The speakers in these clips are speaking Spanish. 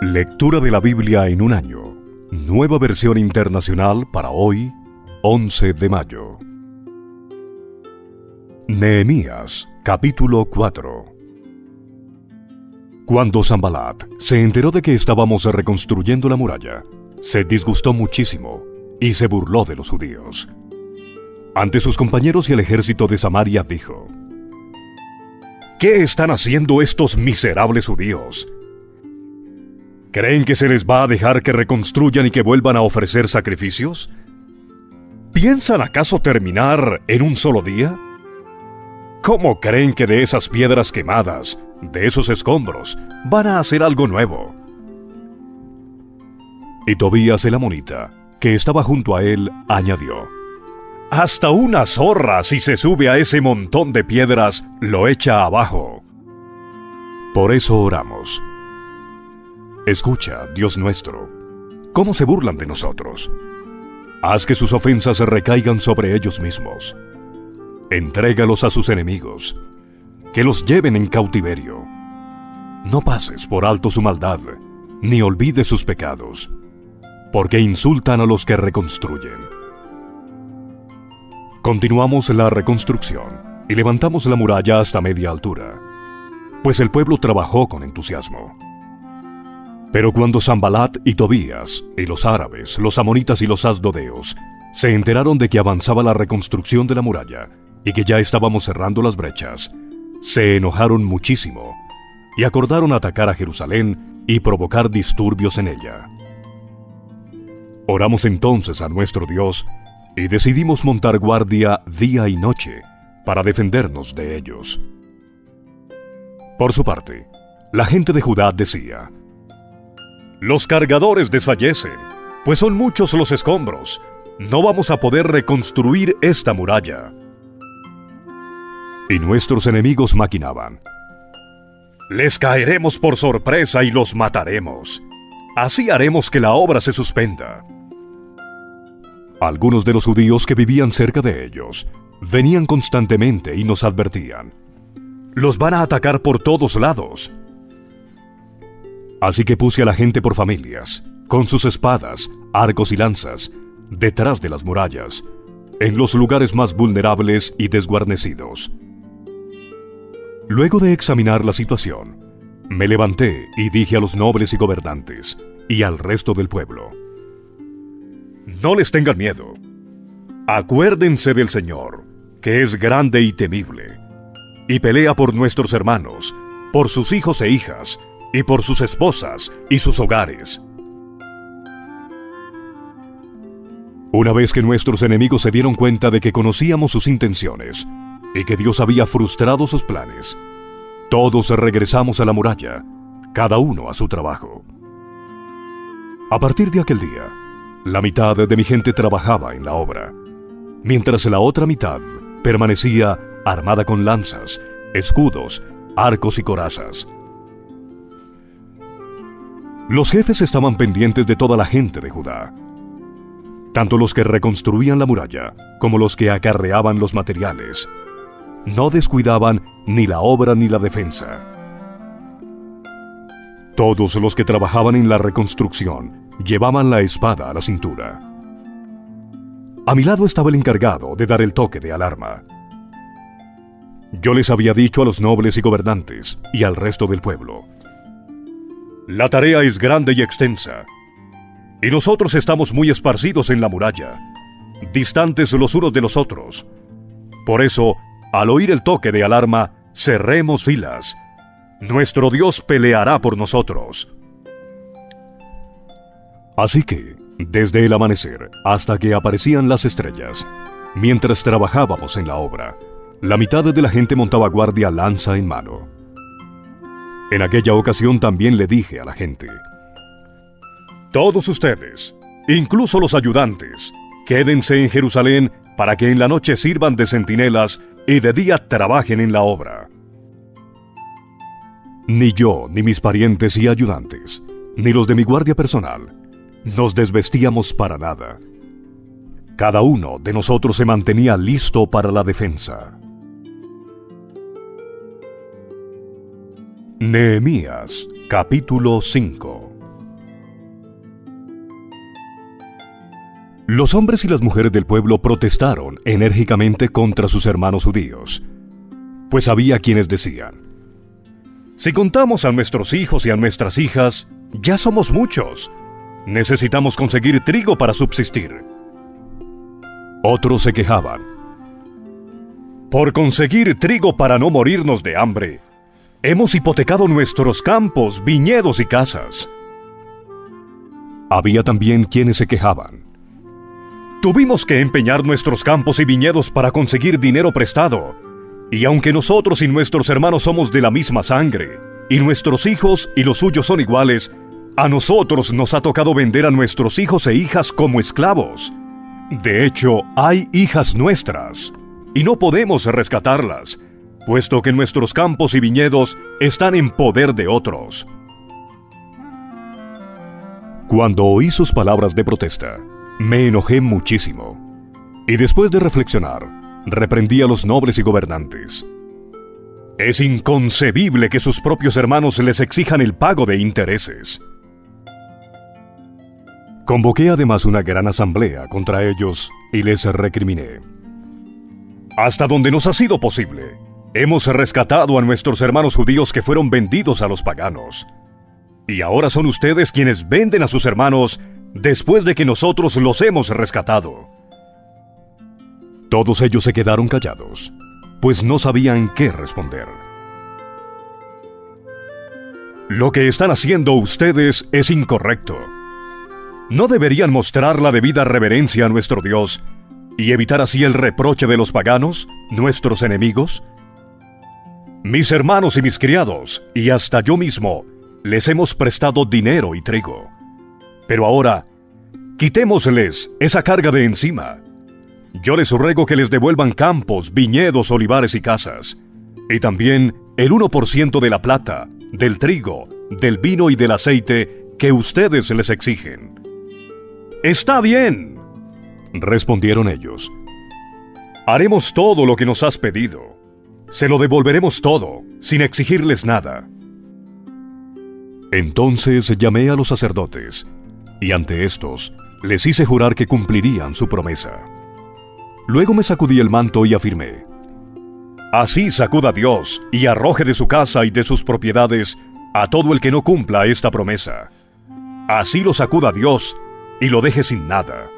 Lectura de la Biblia en un año. Nueva versión internacional para hoy, 11 de mayo. Nehemías, capítulo 4. Cuando Sanbalat se enteró de que estábamos reconstruyendo la muralla, se disgustó muchísimo y se burló de los judíos. Ante sus compañeros y el ejército de Samaria dijo: ¿Qué están haciendo estos miserables judíos? ¿Creen que se les va a dejar que reconstruyan y que vuelvan a ofrecer sacrificios? ¿Piensan acaso terminar en un solo día? ¿Cómo creen que de esas piedras quemadas, de esos escombros, van a hacer algo nuevo? Y Tobías el amonita, que estaba junto a él, añadió: Hasta una zorra, si se sube a ese montón de piedras, lo echa abajo. Por eso oramos. Escucha, Dios nuestro, cómo se burlan de nosotros. Haz que sus ofensas recaigan sobre ellos mismos. Entrégalos a sus enemigos, que los lleven en cautiverio. No pases por alto su maldad, ni olvides sus pecados, porque insultan a los que reconstruyen. Continuamos la reconstrucción y levantamos la muralla hasta media altura, pues el pueblo trabajó con entusiasmo. Pero cuando Sanbalat y Tobías, y los árabes, los amonitas y los asdodeos, se enteraron de que avanzaba la reconstrucción de la muralla y que ya estábamos cerrando las brechas, se enojaron muchísimo y acordaron atacar a Jerusalén y provocar disturbios en ella. Oramos entonces a nuestro Dios y decidimos montar guardia día y noche para defendernos de ellos. Por su parte, la gente de Judá decía: Los cargadores desfallecen, pues son muchos los escombros. No vamos a poder reconstruir esta muralla. Y nuestros enemigos maquinaban: Les caeremos por sorpresa y los mataremos. Así haremos que la obra se suspenda. Algunos de los judíos que vivían cerca de ellos venían constantemente y nos advertían: Los van a atacar por todos lados. Así que puse a la gente por familias, con sus espadas, arcos y lanzas, detrás de las murallas, en los lugares más vulnerables y desguarnecidos. Luego de examinar la situación, me levanté y dije a los nobles y gobernantes, y al resto del pueblo: No les tengan miedo. Acuérdense del Señor, que es grande y temible, y pelea por nuestros hermanos, por sus hijos e hijas, y por sus esposas y sus hogares. Una vez que nuestros enemigos se dieron cuenta de que conocíamos sus intenciones y que Dios había frustrado sus planes, todos regresamos a la muralla, cada uno a su trabajo. A partir de aquel día, la mitad de mi gente trabajaba en la obra, mientras la otra mitad permanecía armada con lanzas, escudos, arcos y corazas. Los jefes estaban pendientes de toda la gente de Judá, tanto los que reconstruían la muralla como los que acarreaban los materiales. No descuidaban ni la obra ni la defensa. Todos los que trabajaban en la reconstrucción llevaban la espada a la cintura. A mi lado estaba el encargado de dar el toque de alarma. Yo les había dicho a los nobles y gobernantes y al resto del pueblo: La tarea es grande y extensa, y nosotros estamos muy esparcidos en la muralla, distantes los unos de los otros. Por eso, al oír el toque de alarma, cerremos filas. Nuestro Dios peleará por nosotros. Así que, desde el amanecer hasta que aparecían las estrellas, mientras trabajábamos en la obra, la mitad de la gente montaba guardia lanza en mano. En aquella ocasión también le dije a la gente: Todos ustedes, incluso los ayudantes, quédense en Jerusalén para que en la noche sirvan de centinelas y de día trabajen en la obra. Ni yo, ni mis parientes y ayudantes, ni los de mi guardia personal, nos desvestíamos para nada. Cada uno de nosotros se mantenía listo para la defensa. Nehemías, capítulo 5. Los hombres y las mujeres del pueblo protestaron enérgicamente contra sus hermanos judíos, pues había quienes decían: si contamos a nuestros hijos y a nuestras hijas, ya somos muchos. Necesitamos conseguir trigo para subsistir. Otros se quejaban: por conseguir trigo para no morirnos de hambre, hemos hipotecado nuestros campos, viñedos y casas. Había también quienes se quejaban: tuvimos que empeñar nuestros campos y viñedos para conseguir dinero prestado, y aunque nosotros y nuestros hermanos somos de la misma sangre, y nuestros hijos y los suyos son iguales, a nosotros nos ha tocado vender a nuestros hijos e hijas como esclavos. De hecho, hay hijas nuestras, y no podemos rescatarlas, puesto que nuestros campos y viñedos están en poder de otros. Cuando oí sus palabras de protesta, me enojé muchísimo, y después de reflexionar, reprendí a los nobles y gobernantes. Es inconcebible que sus propios hermanos les exijan el pago de intereses. Convoqué además una gran asamblea contra ellos y les recriminé: hasta donde nos ha sido posible, hemos rescatado a nuestros hermanos judíos que fueron vendidos a los paganos. Y ahora son ustedes quienes venden a sus hermanos después de que nosotros los hemos rescatado. Todos ellos se quedaron callados, pues no sabían qué responder. Lo que están haciendo ustedes es incorrecto. ¿No deberían mostrar la debida reverencia a nuestro Dios y evitar así el reproche de los paganos, nuestros enemigos? Mis hermanos y mis criados, y hasta yo mismo, les hemos prestado dinero y trigo. Pero ahora, quitémosles esa carga de encima. Yo les ruego que les devuelvan campos, viñedos, olivares y casas, y también el 1% de la plata, del trigo, del vino y del aceite que ustedes les exigen. «Está bien», respondieron ellos. «Haremos todo lo que nos has pedido. Se lo devolveremos todo, sin exigirles nada». Entonces llamé a los sacerdotes, y ante estos les hice jurar que cumplirían su promesa. Luego me sacudí el manto y afirmé: «Así sacuda Dios y arroje de su casa y de sus propiedades a todo el que no cumpla esta promesa. Así lo sacuda Dios y lo deje sin nada».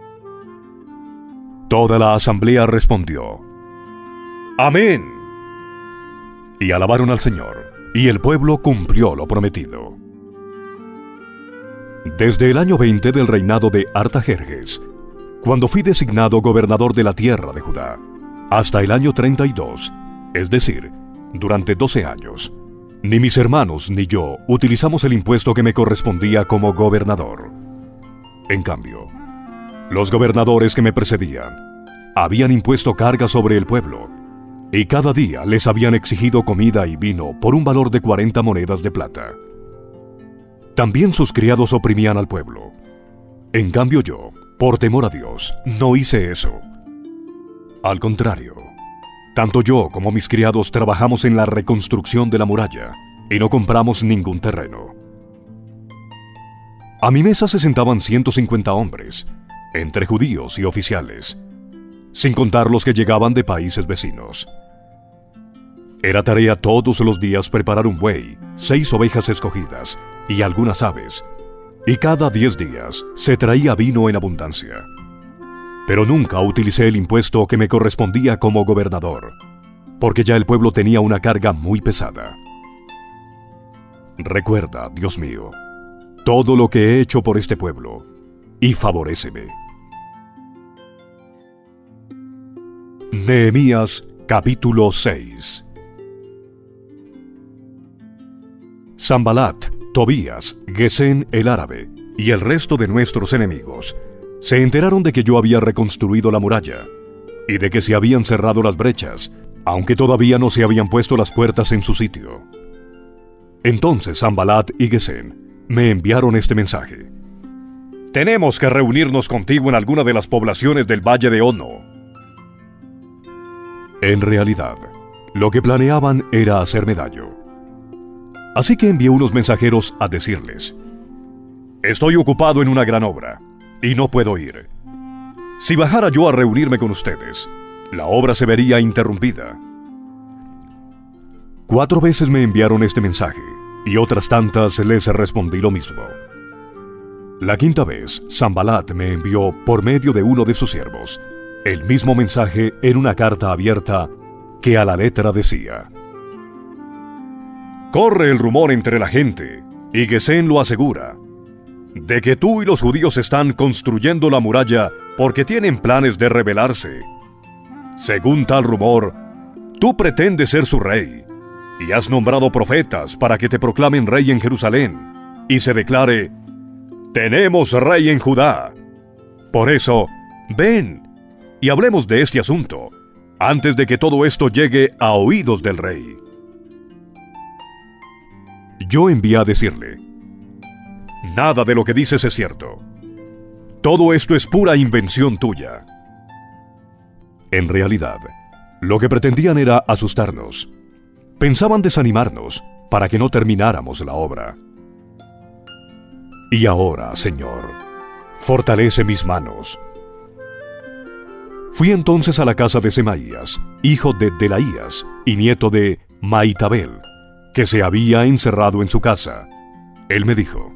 Toda la asamblea respondió: «Amén». Y alabaron al Señor, y el pueblo cumplió lo prometido. Desde el año 20 del reinado de Artajerjes, cuando fui designado gobernador de la tierra de Judá, hasta el año 32, es decir, durante 12 años, ni mis hermanos ni yo utilizamos el impuesto que me correspondía como gobernador. En cambio, los gobernadores que me precedían habían impuesto carga sobre el pueblo, y cada día les habían exigido comida y vino por un valor de 40 monedas de plata. También sus criados oprimían al pueblo. En cambio yo, por temor a Dios, no hice eso. Al contrario, tanto yo como mis criados trabajamos en la reconstrucción de la muralla y no compramos ningún terreno. A mi mesa se sentaban 150 hombres, entre judíos y oficiales, sin contar los que llegaban de países vecinos. Era tarea todos los días preparar un buey, 6 ovejas escogidas y algunas aves, y cada 10 días se traía vino en abundancia. Pero nunca utilicé el impuesto que me correspondía como gobernador, porque ya el pueblo tenía una carga muy pesada. Recuerda, Dios mío, todo lo que he hecho por este pueblo, y favoréceme. Nehemías, capítulo 6. Sanbalat, Tobías, Gesén el árabe y el resto de nuestros enemigos se enteraron de que yo había reconstruido la muralla y de que se habían cerrado las brechas, aunque todavía no se habían puesto las puertas en su sitio. Entonces Sanbalat y Gesén me enviaron este mensaje: «Tenemos que reunirnos contigo en alguna de las poblaciones del valle de Ono». En realidad, lo que planeaban era hacerme daño. Así que envié unos mensajeros a decirles: «Estoy ocupado en una gran obra y no puedo ir. Si bajara yo a reunirme con ustedes, la obra se vería interrumpida. 4 veces me enviaron este mensaje, y otras tantas les respondí lo mismo. La 5ª vez, Sanbalat me envió, por medio de uno de sus siervos, el mismo mensaje en una carta abierta que a la letra decía: corre el rumor entre la gente, y Gesén lo asegura, de que tú y los judíos están construyendo la muralla porque tienen planes de rebelarse. Según tal rumor, tú pretendes ser su rey, y has nombrado profetas para que te proclamen rey en Jerusalén, y se declare: tenemos rey en Judá. Por eso, ven, y hablemos de este asunto, antes de que todo esto llegue a oídos del rey. Yo envié a decirle: nada de lo que dices es cierto. Todo esto es pura invención tuya. En realidad, lo que pretendían era asustarnos. Pensaban desanimarnos para que no termináramos la obra. Y ahora, Señor, fortalece mis manos. Fui entonces a la casa de Semaías, hijo de Delaías y nieto de Maitabel, que se había encerrado en su casa. Él me dijo: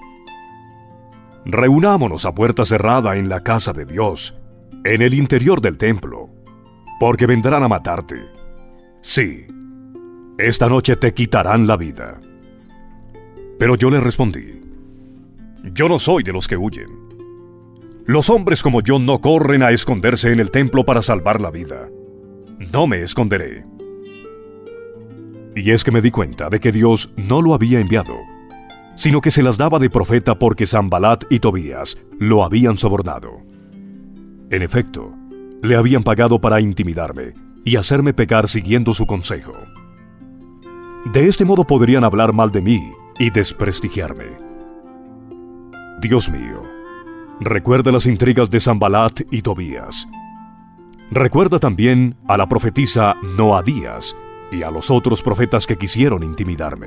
reunámonos a puerta cerrada en la casa de Dios, en el interior del templo, porque vendrán a matarte. Sí, esta noche te quitarán la vida. Pero yo le respondí: yo no soy de los que huyen. Los hombres como yo no corren a esconderse en el templo para salvar la vida. No me esconderé. Y es que me di cuenta de que Dios no lo había enviado, sino que se las daba de profeta porque Sanbalat y Tobías lo habían sobornado. En efecto, le habían pagado para intimidarme y hacerme pecar siguiendo su consejo. De este modo podrían hablar mal de mí y desprestigiarme. Dios mío, recuerda las intrigas de Sanbalat y Tobías. Recuerda también a la profetisa Noadías y a los otros profetas que quisieron intimidarme.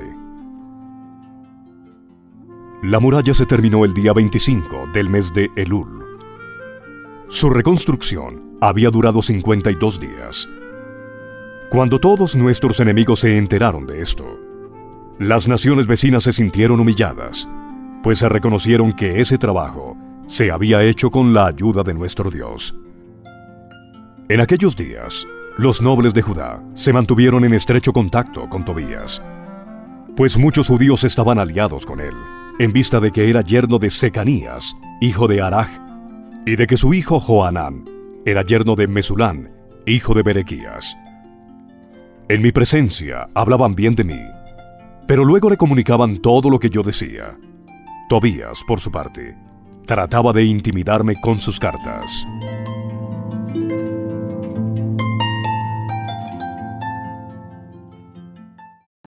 La muralla se terminó el día 25 del mes de Elul. Su reconstrucción había durado 52 días. Cuando todos nuestros enemigos se enteraron de esto, las naciones vecinas se sintieron humilladas, pues se reconocieron que ese trabajo se había hecho con la ayuda de nuestro Dios. En aquellos días, los nobles de Judá se mantuvieron en estrecho contacto con Tobías, pues muchos judíos estaban aliados con él, en vista de que era yerno de Secanías, hijo de Araj, y de que su hijo Johanán era yerno de Mesulán, hijo de Berequías. En mi presencia hablaban bien de mí, pero luego le comunicaban todo lo que yo decía. Tobías, por su parte, trataba de intimidarme con sus cartas.